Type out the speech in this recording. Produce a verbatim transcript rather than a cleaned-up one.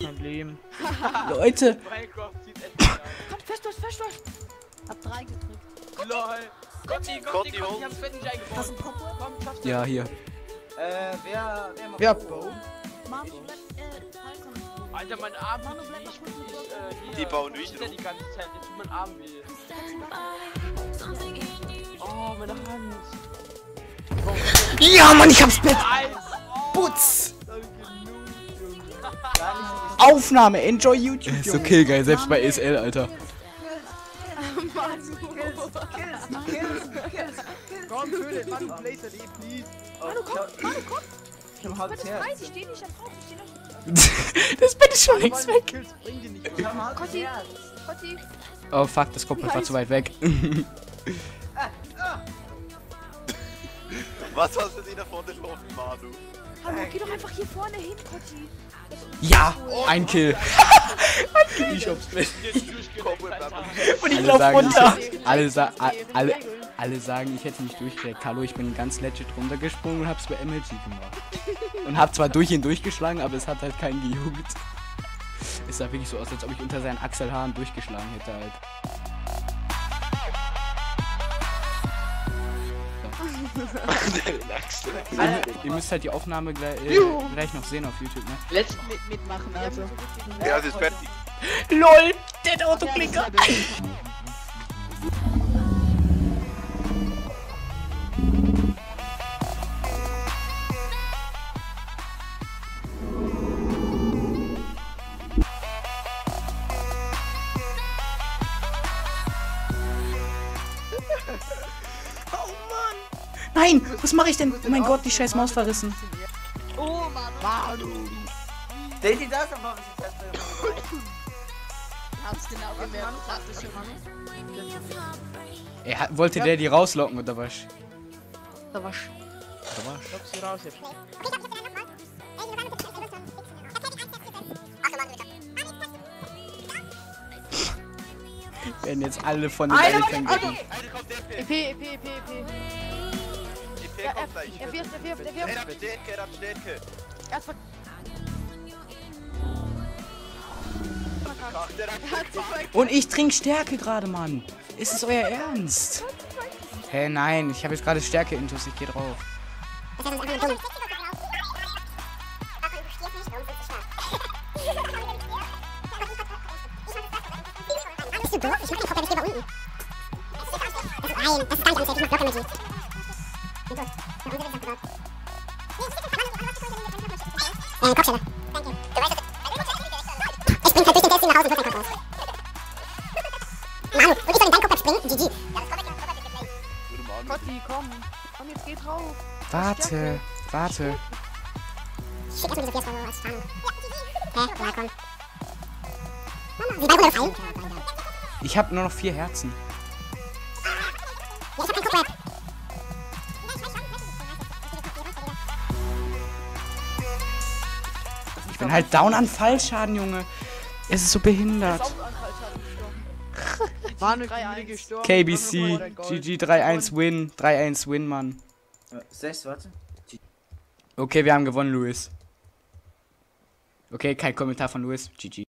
kein Leben. Leute. Minecraft sieht endlich aus. Komm, fest durch, fest durch. Hab drei gedrückt. LOL. Gotti, Gotti, Gotti, Gotti, ich hab's fertig eingebaut. Hast du einen Popo? Komm, schaffst du. Ja, hier. Äh, wer, wer macht Wer das? baut? Manu, bleib, äh, Falcon. Alter, mein Arm Manu, tut bleib nicht, mal kurz ich, mit äh, hier. Die bauen durch, Ich die ganze Zeit, jetzt tut mein Arm weh. Oh, meine Hand. Ja, Mann, ich hab's Bett. Eins. Putz. Danke, genug, Junge. Aufnahme. Enjoy YouTube. Ist okay, geil. Selbst bei E S L, Alter. Komm, König, Mann, Blazer, die, please. Manu, komm, Manu, komm. Ich hab ein halbes Herz. Ich steh nicht da drauf, ich steh da. Das Bett ist schon längst weg. Kills bringen die nicht. Ich hab ein halbes Kotti, Herz. Kotti. Oh, fuck, das Kopf war zu weit weg. Was hast du denn da vorne laufen, Manu? Hallo, geh doch einfach hier vorne hin, Kotti. Ja, ein Kill. Ein Kill. Ich hab's Bett. Jetzt durchgekommen, Alter. Und ich Alle lauf sagen, runter. ich- Alle, sa a- alle, alle sagen, ich hätte nicht durchgekriegt. Hallo, ich bin ganz legit runtergesprungen und hab's bei M L G gemacht. Und hab zwar durch ihn durchgeschlagen, aber es hat halt keinen gejuckt. Es sah wirklich so aus, als ob ich unter seinen Achselhaaren durchgeschlagen hätte halt. Ihr, ihr müsst halt die Aufnahme gleich, äh, gleich noch sehen auf YouTube, ne? Let's mit, mitmachen, also. Ja, das ist fertig. LOL, der Autoklicker. Nein, was mache ich denn? Oh mein Gott, die scheiß Maus verrissen. Oh, Manu. Seht ihr das? Aber was ist das für ein Hab's genau gemerkt. Dachte schon, Manu. Er hat, wollte der die rauslocken oder was? Da war sch... Oder was? Lock sie raus jetzt. Werden jetzt alle von den Eltern gewinnen. Eine kommt der E P, E P, E P, E P. Die P kommt gleich. Er wirft, er wirft, er Er wirft. hat Stärke, er hat Stärke. Erst ver... Ach, der hat Und ich trinke Stärke gerade, Mann. Ist es euer Ernst? Hä, hey, nein, ich habe jetzt gerade Stärke-Intus, ich geh drauf. Bist du doof? Ich mach den Kopf ja nicht hier bei unten. Nein, das ist gar nicht unsafe, ich mach Block-Emoji. Äh, Kopfstelle. Danke. Du weißt, ich spring halt durch den Testing nach Hause und hol keinen Kopf raus. Manu, wirklich soll den deinen Kopf abspringen? G G. Ja, das kommt jetzt. Kotti, komm. Komm, jetzt geh drauf. Warte, warte. Ich schick erstmal die Sophias Follower als Spannung. Hä? Ja, komm. Mama, wie bei runtergefallen? Ich habe nur noch vier Herzen. Ja, ich hab keinen Kopfrap. Ich bin halt down an Fallschaden, Junge. Es ist so behindert. Manu, ich gestorben. K B C, G G drei eins Win, drei eins Win, Mann. Sechs, warte. Okay, wir haben gewonnen, Louis. Okay, kein Kommentar von Louis. G G.